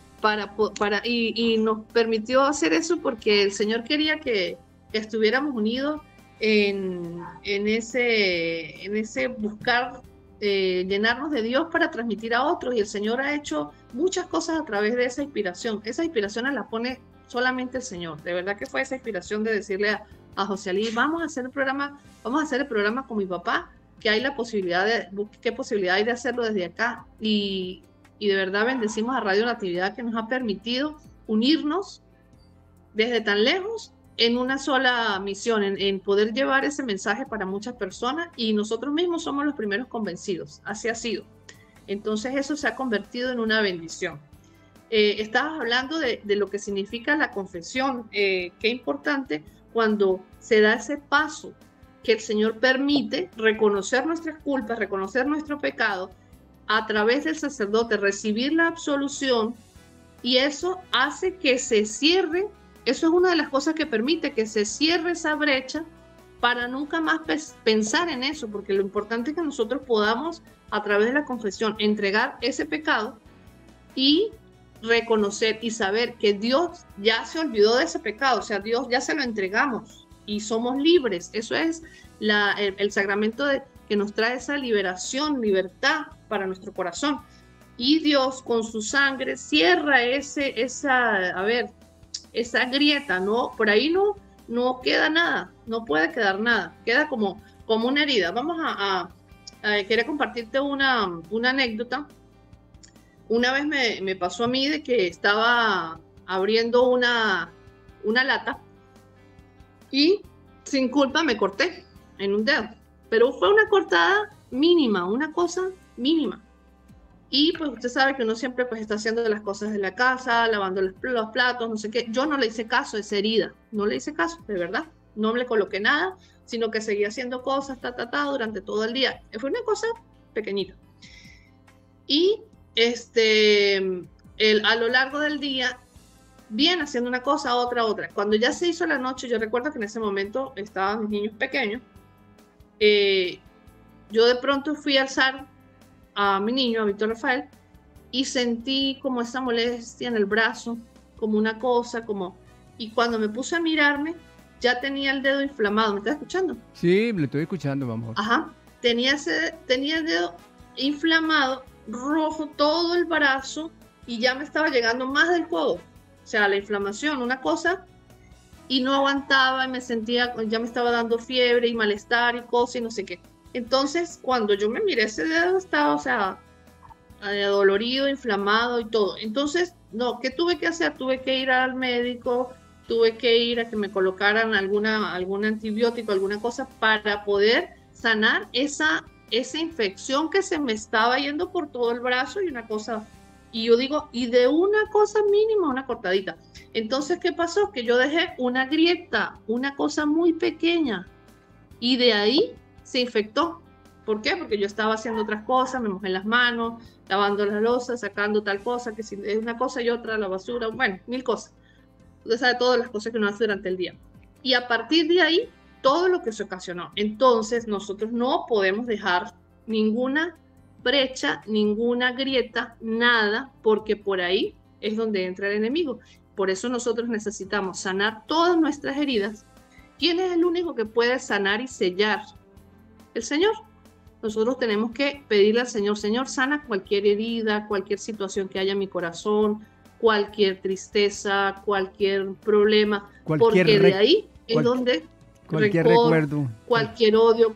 D: y nos permitió hacer eso porque el Señor quería que estuviéramos unidos en ese buscar llenarnos de Dios para transmitir a otros, y el Señor ha hecho muchas cosas a través de esa inspiración. Esa inspiración la pone solamente el Señor. De verdad que fue esa inspiración de decirle a José Ali, vamos a hacer el programa con mi papá, que hay la posibilidad qué posibilidad hay de hacerlo desde acá, y de verdad bendecimos a Radio Natividad, que nos ha permitido unirnos desde tan lejos en una sola misión, en poder llevar ese mensaje para muchas personas, y nosotros mismos somos los primeros convencidos. Así ha sido. Entonces eso se ha convertido en una bendición. Estabas hablando de lo que significa la confesión. Qué importante cuando se da ese paso que el Señor permite reconocer nuestras culpas, reconocer nuestro pecado, a través del sacerdote recibir la absolución, y eso hace que se cierre. Eso es una de las cosas que permite que se cierre esa brecha para nunca más pensar en eso, porque lo importante es que nosotros podamos, a través de la confesión, entregar ese pecado y reconocer y saber que Dios ya se olvidó de ese pecado. O sea, Dios ya se lo entregamos y somos libres. Eso es el sacramento que nos trae esa liberación, libertad para nuestro corazón. y Dios con su sangre cierra esa grieta, ¿no? Por ahí no queda nada, no puede quedar nada, queda como una herida. Vamos quería compartirte una anécdota. Una vez me pasó a mí de que estaba abriendo una lata y sin culpa me corté en un dedo, pero fue una cortada mínima, una cosa mínima. Y pues usted sabe que uno siempre pues está haciendo las cosas de la casa, lavando los platos, no sé qué. Yo no le hice caso a esa herida, no le hice caso, de verdad. No le coloqué nada, sino que seguía haciendo cosas, durante todo el día. Fue una cosa pequeñita. Y a lo largo del día, bien haciendo una cosa, otra. Cuando ya se hizo la noche, yo recuerdo que en ese momento estaban mis niños pequeños. Yo de pronto fui a alzar a mi niño, a Víctor Rafael, y sentí como esa molestia en el brazo, como una cosa, y cuando me puse a mirarme, ya tenía el dedo inflamado. ¿Me estás escuchando?
C: Sí, le estoy escuchando, vamos.
D: Ajá, tenía el dedo inflamado, rojo, todo el brazo, y ya me estaba llegando más del codo. O sea, la inflamación, una cosa, y no aguantaba, y me sentía, ya me estaba dando fiebre y malestar y cosas y no sé qué. Entonces, cuando yo me miré, ese dedo estaba, o sea, adolorido, inflamado y todo. Entonces, no, ¿qué tuve que hacer? Tuve que ir al médico, tuve que ir a que me colocaran algún antibiótico, alguna cosa para poder sanar esa infección que se me estaba yendo por todo el brazo y una cosa, y yo digo, y de una cosa mínima, una cortadita. Entonces, ¿qué pasó? Que yo dejé una grieta, una cosa muy pequeña, y de ahí se infectó. ¿Por qué? Porque yo estaba haciendo otras cosas, me mojé las manos, lavando las losas, sacando tal cosa, que si es una cosa y otra, la basura, bueno, 1000 cosas. Usted sabe todas las cosas que uno hace durante el día. Y a partir de ahí, todo lo que se ocasionó. Entonces, nosotros no podemos dejar ninguna brecha, ninguna grieta, nada, porque por ahí es donde entra el enemigo. Por eso nosotros necesitamos sanar todas nuestras heridas. ¿Quién es el único que puede sanar y sellar? El Señor. Nosotros tenemos que pedirle al Señor, Señor, sana cualquier herida, cualquier situación que haya en mi corazón, cualquier tristeza, cualquier problema, porque de ahí es donde
C: cualquier recuerdo,
D: cualquier odio,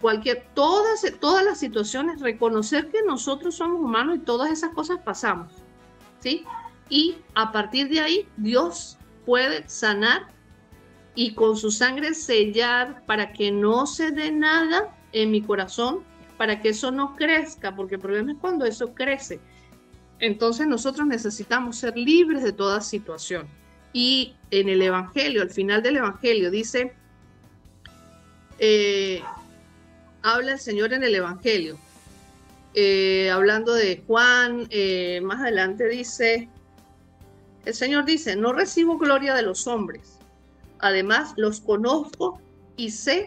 D: todas las situaciones, reconocer que nosotros somos humanos y todas esas cosas pasamos, ¿sí? Y a partir de ahí Dios puede sanar y con su sangre sellar para que no se dé nada en mi corazón, para que eso no crezca, porque el problema es cuando eso crece. Entonces nosotros necesitamos ser libres de toda situación. Y en el Evangelio, al final del Evangelio, dice, habla el Señor en el Evangelio, hablando de Juan, más adelante dice, el Señor dice, no recibo gloria de los hombres, además los conozco y sé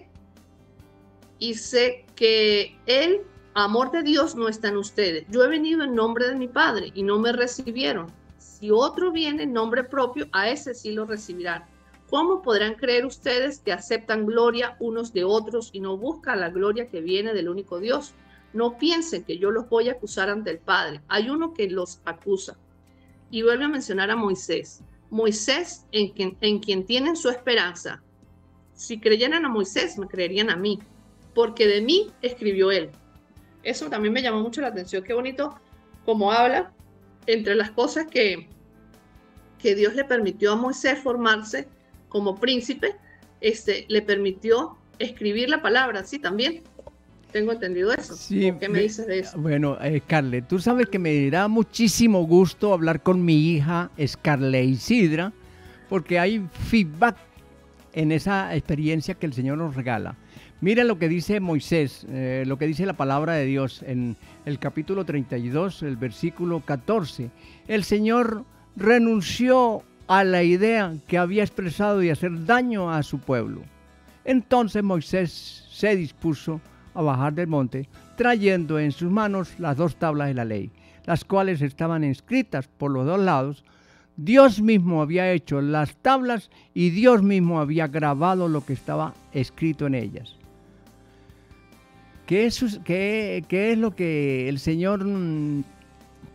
D: que el amor de Dios no está en ustedes. Yo he venido en nombre de mi Padre y no me recibieron. Si otro viene en nombre propio, a ese sí lo recibirán. ¿Cómo podrán creer ustedes que aceptan gloria unos de otros y no buscan la gloria que viene del único Dios? No piensen que yo los voy a acusar ante el Padre. Hay uno que los acusa. Y vuelve a mencionar a Moisés. Moisés en quien tienen su esperanza. Si creyeran a Moisés, me creerían a mí, porque de mí escribió él. Eso también me llamó mucho la atención. Qué bonito como habla entre las cosas que Dios le permitió a Moisés formarse como príncipe, le permitió escribir la palabra, ¿sí? También tengo entendido eso.
C: Sí,
D: ¿Qué me dices de eso?
C: Bueno, Scarlett, tú sabes que me da muchísimo gusto hablar con mi hija Scarlett Isidra, porque hay feedback en esa experiencia que el Señor nos regala. Mira lo que dice Moisés, lo que dice la palabra de Dios en el capítulo 32, el versículo 14. El Señor renunció a la idea que había expresado de hacer daño a su pueblo. Entonces Moisés se dispuso a bajar del monte, trayendo en sus manos las 2 tablas de la ley, las cuales estaban escritas por los 2 lados. Dios mismo había hecho las tablas y Dios mismo había grabado lo que estaba escrito en ellas. ¿Qué es lo que el Señor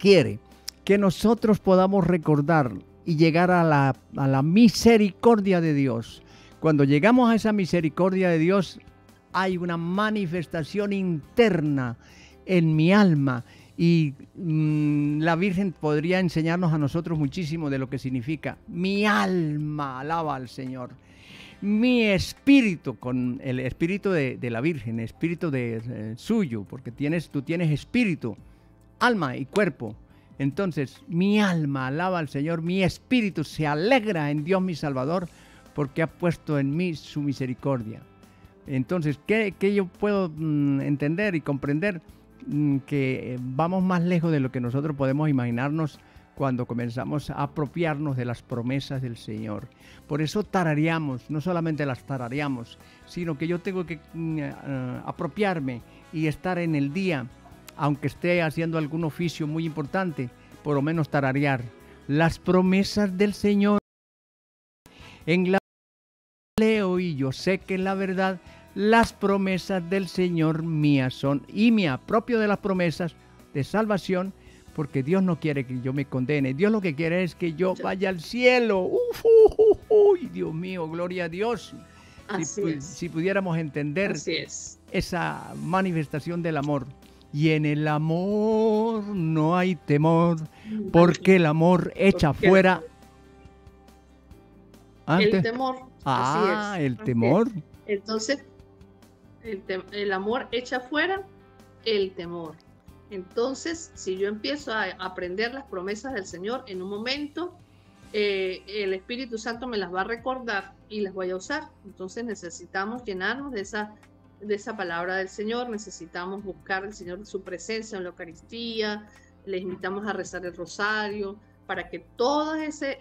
C: requiere que nosotros podamos recordar y llegar a la misericordia de Dios. Cuando llegamos a esa misericordia de Dios, hay una manifestación interna en mi alma, y la Virgen podría enseñarnos a nosotros muchísimo de lo que significa. Mi alma alaba al Señor. Mi espíritu, con el espíritu de la Virgen, espíritu suyo, porque tú tienes espíritu, alma y cuerpo. Entonces, mi alma alaba al Señor, mi espíritu se alegra en Dios mi Salvador, porque ha puesto en mí su misericordia. Entonces, ¿qué yo puedo entender y comprender? Que vamos más lejos de lo que nosotros podemos imaginarnos cuando comenzamos a apropiarnos de las promesas del Señor. Por eso tarareamos, no solamente las tarareamos, sino que yo tengo que apropiarme y estar en el día, aunque esté haciendo algún oficio muy importante, por lo menos tararear las promesas del Señor. En la leo y yo sé que en la verdad las promesas del Señor mías son, y me apropio de las promesas de salvación, porque Dios no quiere que yo me condene. Dios lo que quiere es que yo vaya al cielo. Dios mío, gloria a Dios. Si pudiéramos entender esa manifestación del amor. Y en el amor no hay temor, porque el amor echa fuera.
D: El temor.
C: El temor.
D: Entonces, el amor echa fuera el temor. Entonces, si yo empiezo a aprender las promesas del Señor, en un momento el Espíritu Santo me las va a recordar y las voy a usar. Entonces necesitamos llenarnos de esa palabra del Señor, necesitamos buscar al Señor su presencia en la Eucaristía, les invitamos a rezar el rosario, para que todo ese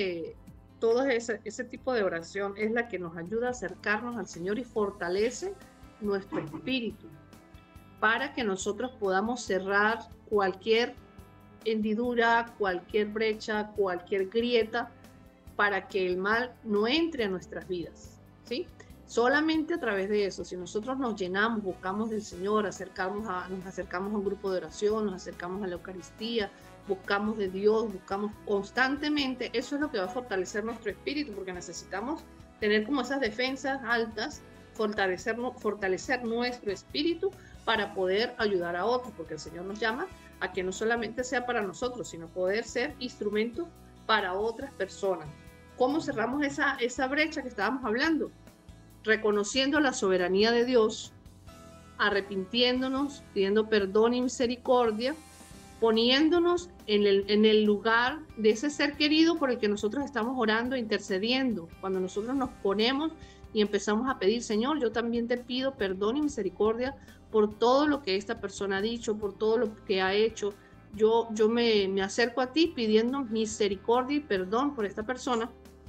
D: tipo de oración es la que nos ayuda a acercarnos al Señor y fortalece nuestro espíritu, para que nosotros podamos cerrar cualquier hendidura, cualquier brecha, cualquier grieta, para que el mal no entre a nuestras vidas, ¿sí? Solamente a través de eso, si nosotros nos llenamos, buscamos del Señor, nos acercamos a un grupo de oración, nos acercamos a la Eucaristía, buscamos de Dios, buscamos constantemente, eso es lo que va a fortalecer nuestro espíritu, porque necesitamos tener como esas defensas altas, fortalecer nuestro espíritu para poder ayudar a otros, porque el Señor nos llama a que no solamente sea para nosotros, sino poder ser instrumento para otras personas. ¿Cómo cerramos esa brecha que estábamos hablando? Reconociendo la soberanía de Dios, arrepintiéndonos, pidiendo perdón y misericordia, poniéndonos en el lugar de ese ser querido por el que nosotros estamos orando, intercediendo. Cuando nosotros nos ponemos y empezamos a pedir, Señor, yo también te pido perdón y misericordia por todo lo que esta persona ha dicho, por todo lo que ha hecho. Yo me acerco a ti pidiendo misericordia y perdón por esta persona,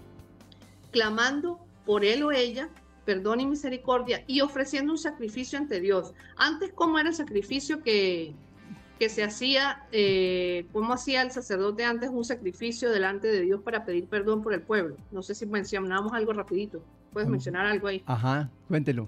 D: clamando por él o ella, perdón y misericordia, y ofreciendo un sacrificio ante Dios. Antes, ¿cómo era el sacrificio que se hacía? ¿Cómo hacía el sacerdote antes un sacrificio delante de Dios para pedir perdón por el pueblo? No sé si mencionamos algo rapidito. ¿Puedes mencionar algo ahí?
C: Ajá, cuéntelo.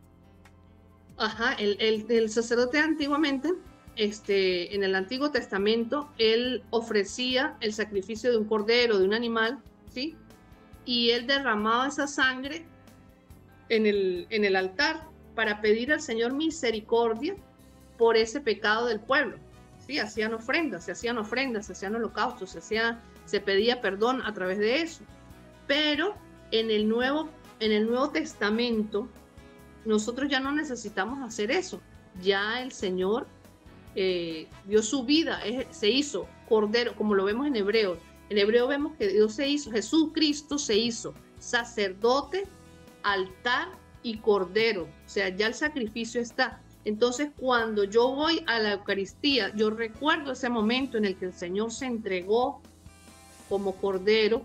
D: Ajá, el sacerdote antiguamente, en el Antiguo Testamento, él ofrecía el sacrificio de un cordero, de un animal, ¿sí? Y él derramaba esa sangre en el altar para pedir al Señor misericordia por ese pecado del pueblo. Sí, hacían ofrendas, se hacían holocaustos, se pedía perdón a través de eso. Pero en el Nuevo Testamento nosotros ya no necesitamos hacer eso. Ya el Señor dio su vida, se hizo cordero, como lo vemos en Hebreos. En Hebreo vemos que Jesucristo se hizo sacerdote, altar y cordero. O sea, ya el sacrificio está. Entonces, cuando yo voy a la Eucaristía, yo recuerdo ese momento en el que el Señor se entregó como cordero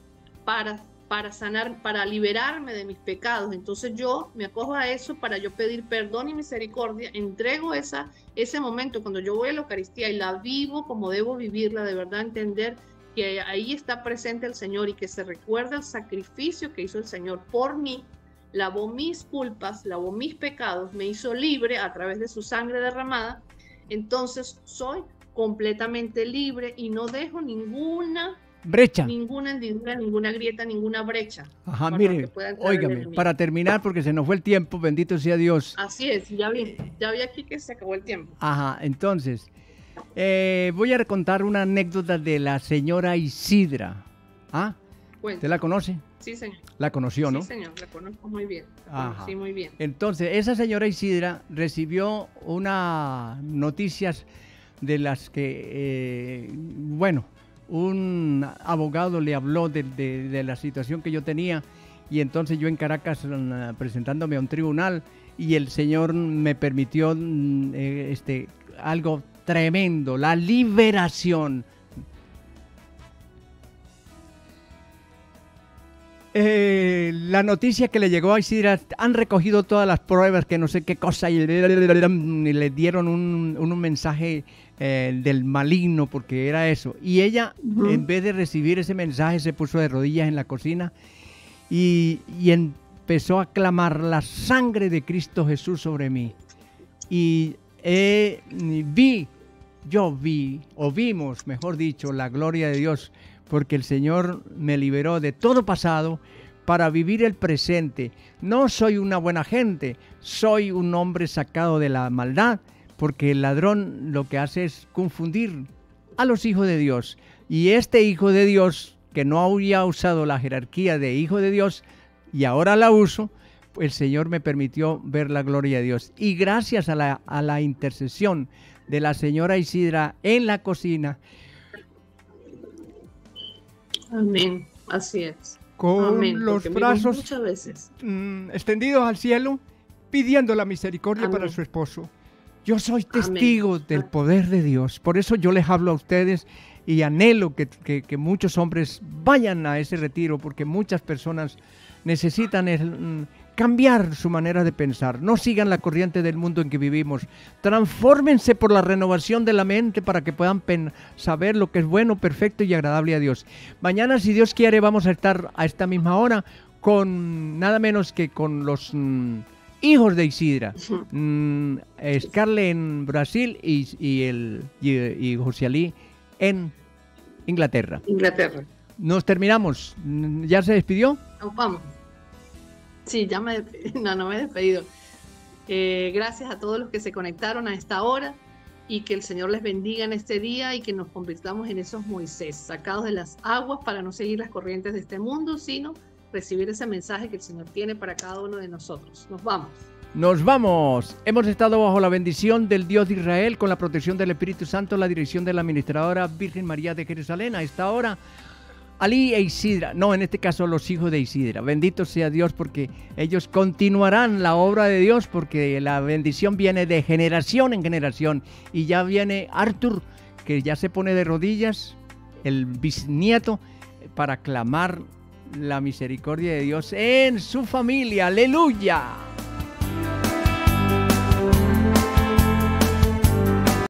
D: para sanar, para liberarme de mis pecados. Entonces yo me acojo a eso para yo pedir perdón y misericordia, entrego ese momento cuando yo voy a la Eucaristía y la vivo como debo vivirla, de verdad entender que ahí está presente el Señor y que se recuerda el sacrificio que hizo el Señor por mí, lavó mis culpas, lavó mis pecados, me hizo libre a través de su sangre derramada. Entonces soy completamente libre y no dejo ninguna
C: brecha.
D: Ninguna hendidura, ninguna grieta, ninguna brecha.
C: Ajá, mire, óigame, para terminar, porque se nos fue el tiempo, bendito sea Dios.
D: Así es, ya vi aquí que se acabó el tiempo.
C: Ajá, entonces, voy a contar una anécdota de la señora Isidra. ¿Ah? ¿Usted la conoce?
D: Sí, señor.
C: La conoció, ¿no?
D: Sí, señor, la conozco muy bien.
C: Ajá.
D: Sí, muy bien.
C: Entonces, esa señora Isidra recibió unas noticias de las que, un abogado le habló de la situación que yo tenía, y entonces yo en Caracas presentándome a un tribunal, y el señor me permitió algo tremendo, la liberación. La noticia que le llegó a Isidra, han recogido todas las pruebas, que no sé qué cosa, y le dieron un mensaje del maligno, porque era eso. Y ella, en vez de recibir ese mensaje, se puso de rodillas en la cocina y empezó a clamar: la sangre de Cristo Jesús sobre mí. Y vimos, mejor dicho, la gloria de Dios, porque el Señor me liberó de todo pasado para vivir el presente. No soy una buena gente, soy un hombre sacado de la maldad, porque el ladrón lo que hace es confundir a los hijos de Dios. Y este hijo de Dios, que no había usado la jerarquía de hijo de Dios, y ahora la uso, el Señor me permitió ver la gloria de Dios. Y gracias a la intercesión de la señora Isidra en la cocina.
D: Amén, así es.
C: Con
D: Amén,
C: los brazos
D: muchas veces
C: extendidos al cielo, pidiendo la misericordia. Amén. Para su esposo. Yo soy testigo. Amén. Del poder de Dios. Por eso yo les hablo a ustedes y anhelo que muchos hombres vayan a ese retiro, porque muchas personas necesitan cambiar su manera de pensar. No sigan la corriente del mundo en que vivimos. Transfórmense por la renovación de la mente para que puedan saber lo que es bueno, perfecto y agradable a Dios. Mañana, si Dios quiere, vamos a estar a esta misma hora con nada menos que con los hijos de Isidra. Scarlett en Brasil y José Ali en Inglaterra. Nos terminamos. ¿Ya se despidió?
D: Vamos. Sí, no me he despedido. Gracias a todos los que se conectaron a esta hora, y que el Señor les bendiga en este día, y que nos convirtamos en esos Moisés, sacados de las aguas para no seguir las corrientes de este mundo, sino recibir ese mensaje que el Señor tiene para cada uno de nosotros. Nos vamos.
C: Nos vamos. Hemos estado bajo la bendición del Dios de Israel, con la protección del Espíritu Santo, la dirección de la administradora Virgen María de Jerusalén. A esta hora, Ali e Isidra, no, en este caso los hijos de Isidra. Bendito sea Dios, porque ellos continuarán la obra de Dios, porque la bendición viene de generación en generación. Y ya viene Arthur, que ya se pone de rodillas, el bisnieto, para clamar la misericordia de Dios en su familia. ¡Aleluya!